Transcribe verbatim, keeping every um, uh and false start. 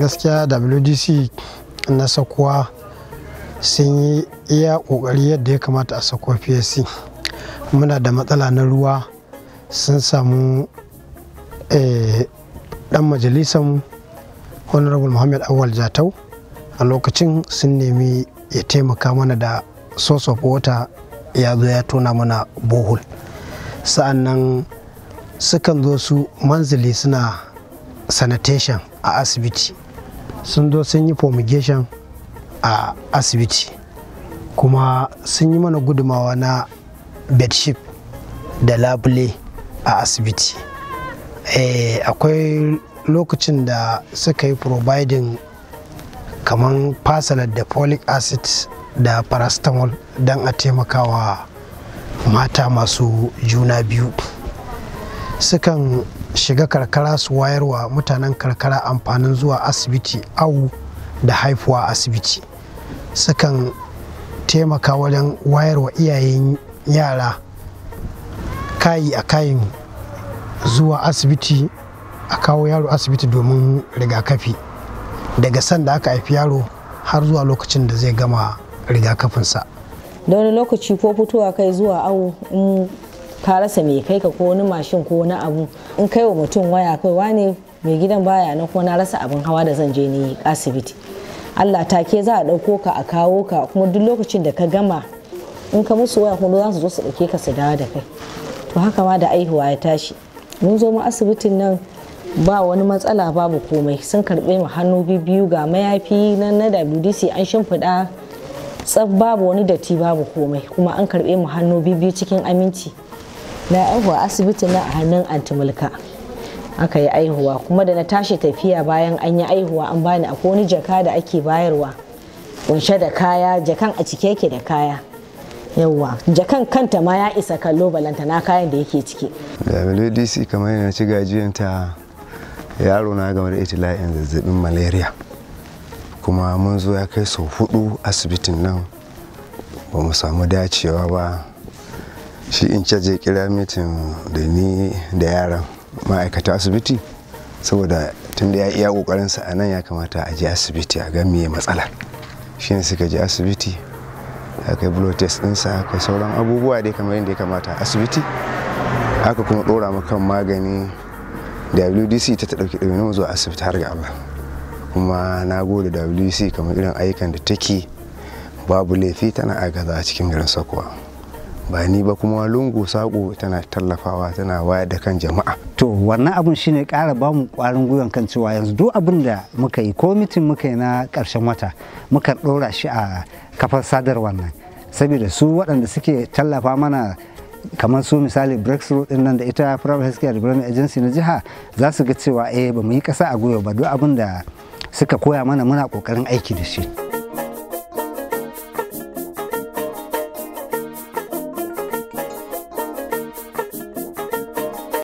gaskiya W D C na Sakwa sun yi iya kokari yadda ya kamata a Sakwa P S C. Muna da matsala na ruwa, sun samu dan majalisar Honorable Muhammad Awal Jatau a lokacin sun nemi ya taimaka mana da source of water, ya zo ya tona mana borehole. Sa'annan sukan zo su manzili suna sanitation a asibiti, sun zo sun yi fumigation a asibiti, kuma sun yi mana gudumawa na bedsheet da labule a asibiti. Eh, akwai lokacin da suka yi providing kaman fasalar da folic acid da paracetamol don a taimakawa mata masu juna biyu. Sukan shiga karkara su wayarwa mutanen karkara amfanin zuwa asibiti awu da haifuwa asibiti. Sukan taimaka wajen wayarwa iyayen yara kayi a kayin zuwa asibiti, a kawo yaro asibiti domin rigakafi daga sanda aka haifi yaro har zuwa lokacin da zai gama rigakafinsa. Da wani lokaci ko fitowa kai zuwa awo in ka rasa mai kai ka ko wani mashin ko wani abu, in kai wa mutum waya kai wane mai gidan baya nan ko na rasa abin hawa da zan je ni asibiti, Allah take za a ɗauko ka a kawo ka, kuma duk lokacin da ka gama in ka musu waya kuma za su zo su ɗauke ka su dawo da kai. To haka ma da aihuwa ya tashi, mun zo mu asibitin nan ba wani matsala, babu komai, sun karɓe mu hannu biyu ga mayafi na na W D C an shimfiɗa tsaf, babu wani datti babu komai, kuma an karɓe mu hannu biyu cikin aminci. Na aihuwa asibitin nan a hannun anti Mulka aka yi aihuwa, kuma da na tashi tafiya bayan an yi aihuwa an bani akwai wani jaka da ake bayarwa kunshe da kaya, jakan a cike yake da kaya. Yawwa, jakan kanta ma ya isa kallo balanta na kayan da yake ciki. W D C kamar yana ci gajiyanta yaro na game da itila'in zazzabin malaria, kuma mun zo ya kai sau hudu asibitin nan ba mu samu dacewa ba. Shi in caje kira mitin da ni da yaran ma'aikata asibiti, saboda tun da ya iya kokarinsa a nan ya kamata a je asibiti a ga meye matsala. Shi ne suka je asibiti, aka yi blood test ɗinsa, aka yi sauran abubuwa dai kamar yadda ya kamata a asibiti. Aka kuma ɗora mu kan magani, W D C ta ta ɗauki ɗauki mu zuwa asibiti har ga Allah. Kuma na gode W D C kamar irin ayyukan da take, babu laifi tana agaza a cikin garin Sakwa. Ba ni ba kuma lungu sako tana tallafawa, tana wayar da kan jama'a. To wannan abun shine ƙara ba mu ƙwarin gwiwan kan cewa yanzu duk abin da muka yi ko mitin muka yi na ƙarshen wata muka ɗora shi a kafar sadarwar nan, saboda su waɗanda suke tallafa mana kamar su misali breakthrough din nan da ita private healthcare development agency na jiha za su ga cewa eh ba mu yi ƙasa a gwiwa ba, duk abin da suka koya mana muna ƙoƙarin aiki da shi.